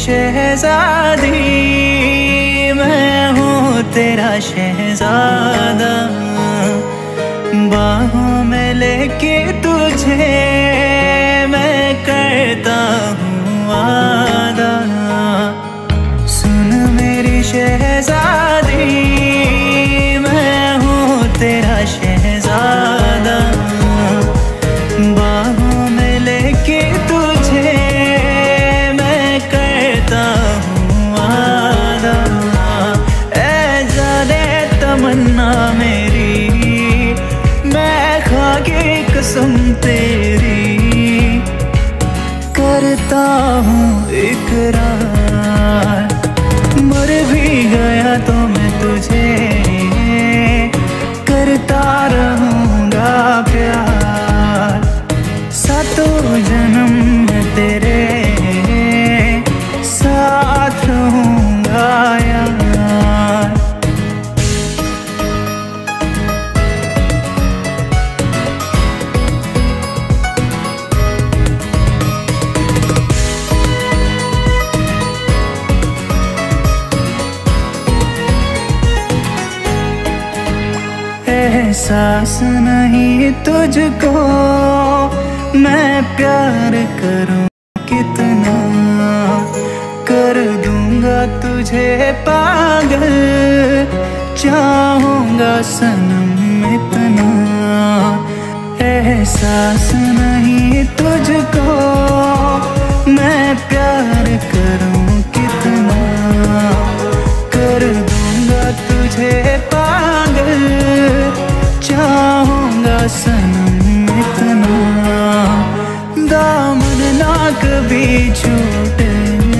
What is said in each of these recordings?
शहजादी, मैं हूँ तेरा शहजादा। बाहों में लेके तुझे मैं करता हूँ वादा। सुन मेरी शहजादी, मैं हूँ तेरा शहजादा। बाहों में लेके तुझे मैं करता हूँ वादा। ऐ जाने तमन्ना मेरी, मैं खाके कसम तेरी करता हूँ इकरार। मर भी गया तो मैं तुझे करता रहूँगा प्यार। सातों जन्म में तेरे साथ रहूँगा यार। एहसास नहीं तुझको मैं प्यार करूं कितना, कर दूंगा तुझे पागल, चाहूंगा सनम इतना। एहसास नहीं तुझको मैं प्यार करूं कितना, कर दूंगा तुझे पागल, चाहूंगा सनम इतना। दामन ना कभी छूटे,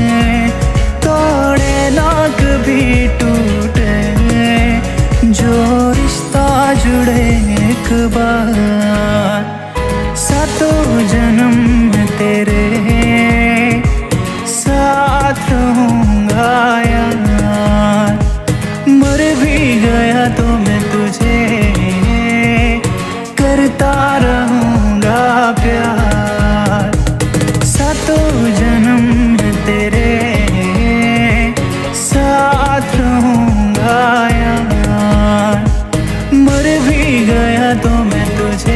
तोड़े ना कभी टूटे, जो रिश्ता जुड़े एक बार। सातों जन्म में तेरे साथ रहूंगा यार। मर भी गया तो मैं तुझे करता रहूँगा प्यार। सातों जन्म में तेरे साथ रहूँगा यार। मर भी गया तो मैं तुझे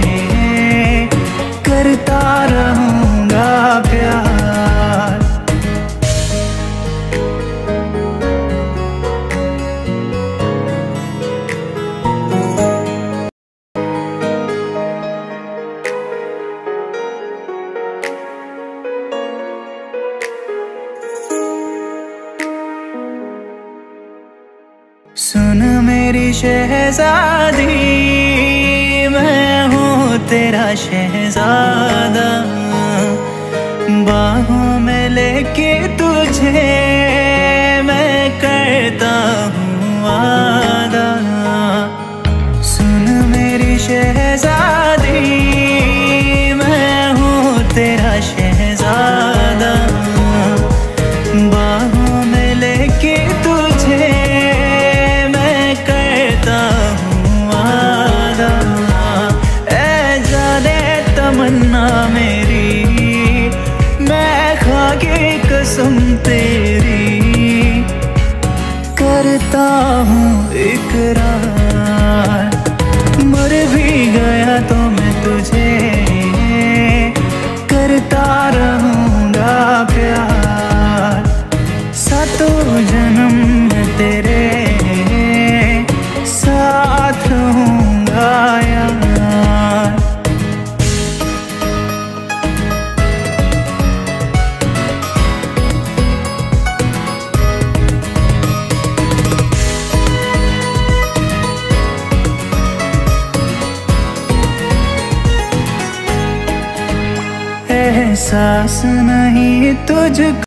करता रहूँगा प्यार। सुन मेरी शहजादी, मैं हूँ तेरा शहजादा। बाहों में लेके तुझे मैं करता हूँ वादा। सुन मेरी शहजादी, मैं हूँ तेरा शहजादा। बाहों में लेके तुझे तमन्ना मेरी, मैं खाके कसम तेरी करता हूँ इकरार। मर भी गया तो मैं तुझे करता रहूँगा प्यार। सातों जन्म में तेरे साथ रहूँगा यार। एहसास नहीं तुझको